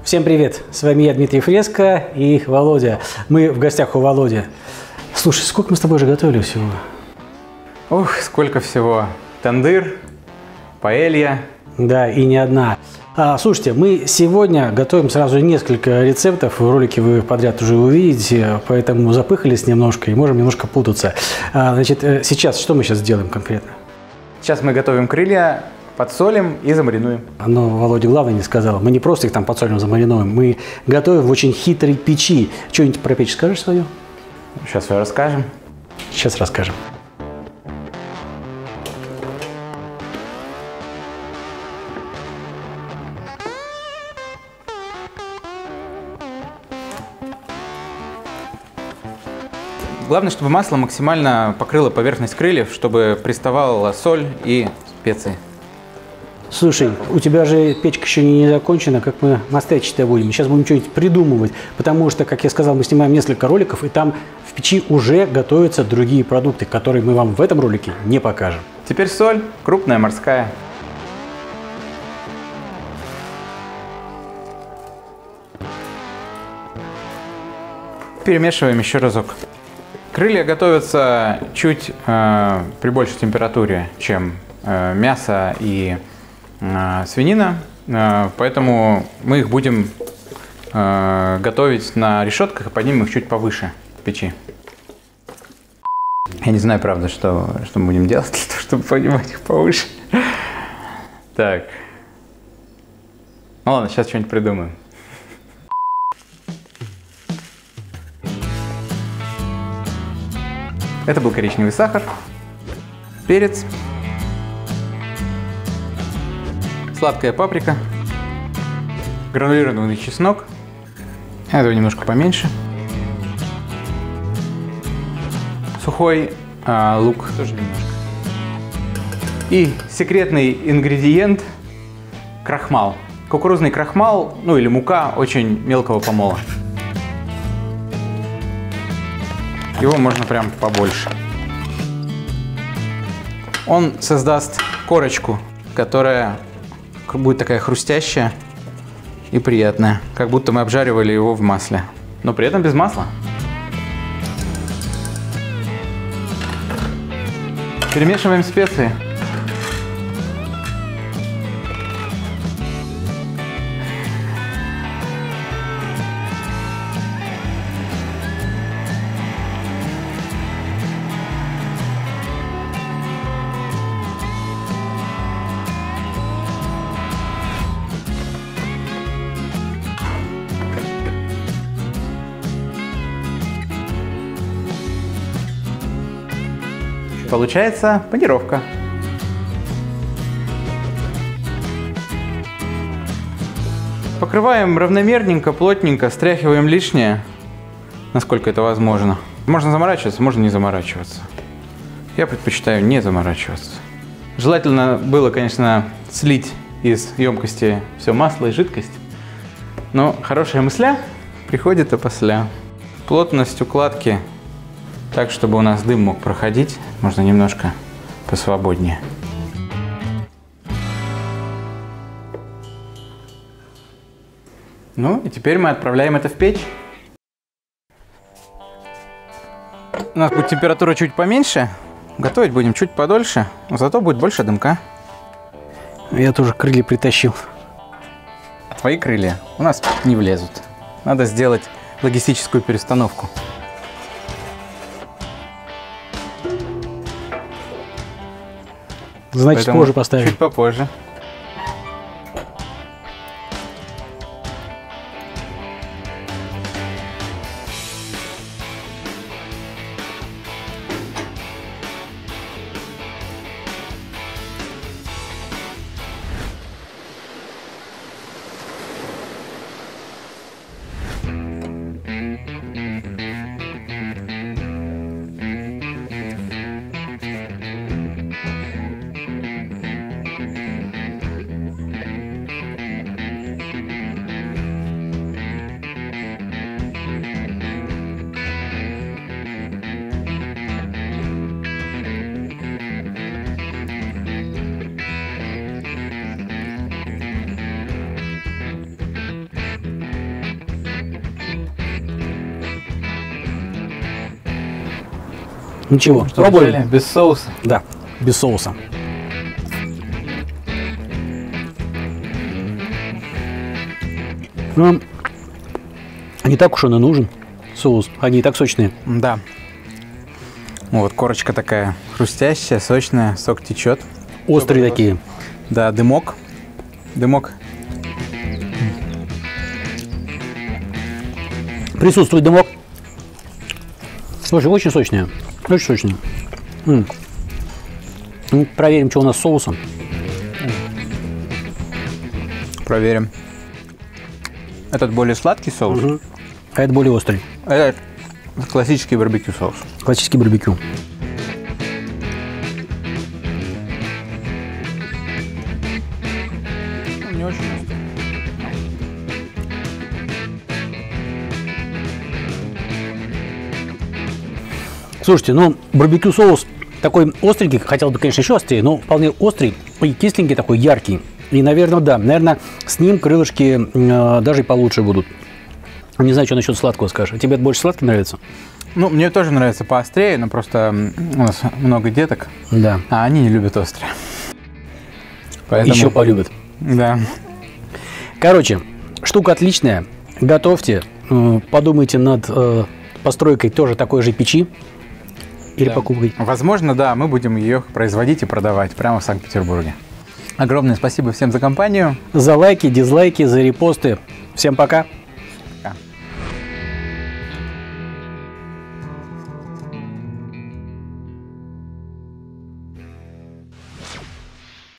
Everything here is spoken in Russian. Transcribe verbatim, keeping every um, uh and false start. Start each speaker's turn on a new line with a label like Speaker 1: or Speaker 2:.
Speaker 1: Всем привет! С вами я, Дмитрий Фреско и Володя. Мы в гостях у Володи. Слушай, сколько мы с тобой уже готовили всего?
Speaker 2: Ух, сколько всего. Тандыр, паэлья.
Speaker 1: Да, и не одна. А, слушайте, мы сегодня готовим сразу несколько рецептов. В ролике вы подряд уже увидите, поэтому запыхались немножко и можем немножко путаться. А, значит, сейчас, что мы сейчас делаем конкретно?
Speaker 2: Сейчас мы готовим крылья, подсолим и замаринуем.
Speaker 1: Но Володя главное не сказал. Мы не просто их там подсолим, замариновываем. Мы готовим в очень хитрой печи. Что-нибудь про печь скажешь свою?
Speaker 2: Сейчас все расскажем.
Speaker 1: Сейчас расскажем.
Speaker 2: Главное, чтобы масло максимально покрыло поверхность крыльев, чтобы приставала соль и специи.
Speaker 1: Слушай, у тебя же печка еще не закончена, как мы мастечить-то будем. Сейчас будем что-нибудь придумывать, потому что, как я сказал, мы снимаем несколько роликов, и там в печи уже готовятся другие продукты, которые мы вам в этом ролике не покажем.
Speaker 2: Теперь соль, крупная морская. Перемешиваем еще разок. Крылья готовятся чуть э, при большей температуре, чем э, мясо и э, свинина, э, поэтому мы их будем э, готовить на решетках и поднимем их чуть повыше в печи. Я не знаю, правда, что, что мы будем делать для того, чтобы поднимать их повыше. Так. Ну ладно, сейчас что-нибудь придумаем. Это был коричневый сахар, перец, сладкая паприка, гранулированный чеснок, этого немножко поменьше, сухой а, лук тоже немножко. И секретный ингредиент – крахмал. Кукурузный крахмал, ну или мука очень мелкого помола. Его можно прям побольше. Он создаст корочку, которая будет такая хрустящая и приятная, как будто мы обжаривали его в масле, но при этом без масла. Перемешиваем специи. Получается панировка. Покрываем равномерненько, плотненько, стряхиваем лишнее, насколько это возможно. Можно заморачиваться, можно не заморачиваться. Я предпочитаю не заморачиваться. Желательно было, конечно, слить из емкости все масло и жидкость, но хорошая мысля приходит опосля. Плотность укладки так, чтобы у нас дым мог проходить, можно немножко посвободнее. Ну и теперь мы отправляем это в печь. У нас будет температура чуть поменьше, готовить будем чуть подольше, но зато будет больше дымка.
Speaker 1: Я тоже крылья притащил.
Speaker 2: Твои крылья у нас не влезут. Надо сделать логистическую перестановку.
Speaker 1: Значит,
Speaker 2: Поэтому
Speaker 1: позже поставим.
Speaker 2: Чуть попозже.
Speaker 1: Ничего,
Speaker 2: Что,
Speaker 1: пробуем.
Speaker 2: взяли? Без соуса.
Speaker 1: Да, без соуса. Ну, не так уж он и нужен, соус. Они и так сочные.
Speaker 2: Да. Вот, корочка такая хрустящая, сочная, сок течет.
Speaker 1: Острые такие.
Speaker 2: Да, дымок. Дымок.
Speaker 1: Присутствует дымок. Слушай, очень сочные. Очень сочные. М. Ну, проверим, что у нас с соусом.
Speaker 2: Проверим. Этот более сладкий соус.
Speaker 1: Угу. А это более острый.
Speaker 2: Этот классический барбекю соус.
Speaker 1: Классический барбекю.
Speaker 2: Не очень острый.
Speaker 1: Слушайте, ну, барбекю соус такой остренький, хотел бы, конечно, еще острее, но вполне острый и кисленький такой, яркий. И, наверное, да, наверное, с ним крылышки э, даже и получше будут. Не знаю, что насчет сладкого скажешь. А тебе это больше сладкий нравится?
Speaker 2: Ну, мне тоже нравится поострее, но просто у нас много деток,
Speaker 1: Да.
Speaker 2: а они не любят острое. Поэтому...
Speaker 1: Еще полюбят.
Speaker 2: Да.
Speaker 1: Короче, штука отличная. Готовьте, э, подумайте над э, постройкой тоже такой же печи или
Speaker 2: Да.
Speaker 1: покупкой.
Speaker 2: Возможно, да, мы будем ее производить и продавать прямо в Санкт-Петербурге. Огромное спасибо всем за компанию.
Speaker 1: За лайки, дизлайки, за репосты. Всем пока.